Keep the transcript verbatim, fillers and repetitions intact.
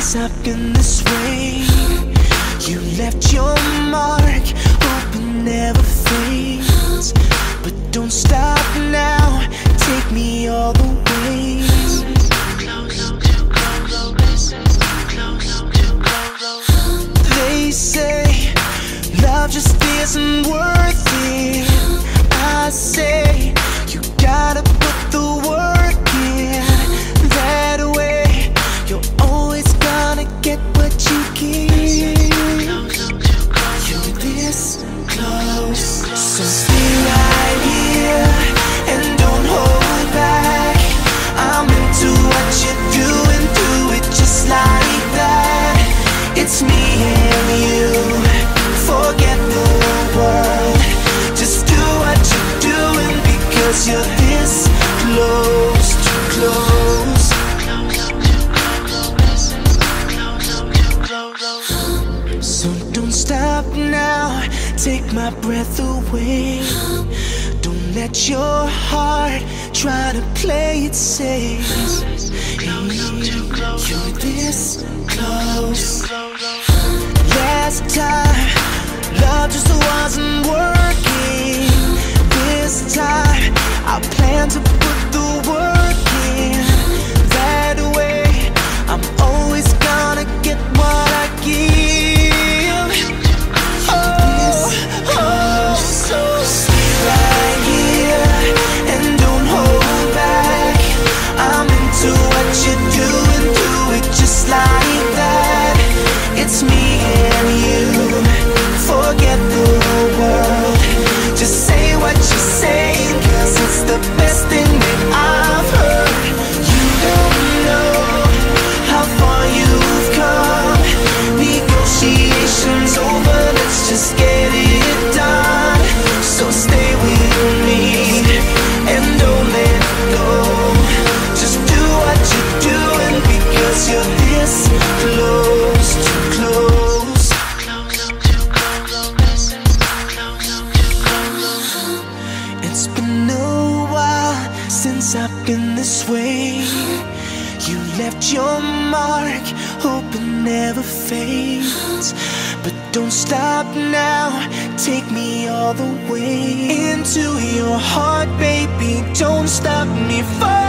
since I've been this way. You left your mark, hope it never fades. But don't stop now, take me all the way. They say love just isn't worth it. I say you gotta put the work in. That way you're always gonna get what you give. You're this close, so stay right here and don't hold back. I'm into what you're doing, do it just like that. It's me and you, forget the world. Just do what you're doing because you're this close, too close. So don't stop now, take my breath away. Don't let your heart try to play it safe. You're this close. Last time, love just wasn't working. This time, I plan to put the work in. That way, I'm always gonna get what I give. Oh, oh, so stay right here and don't hold back. I'm into what you're doing, do it just like that. It's me and you, forget the world. Just say what you're saying, cause it's the best thing that I've heard. You don't know how far you've come. Negotiations over, let's just get it done. So stay with me and don't let go. Just do what you're doing because you're this close, too close. It's been a while since I've been this way. You left your mark, hope it never fades. But don't stop now, take me all the way into your heart, baby. Don't stop me falling.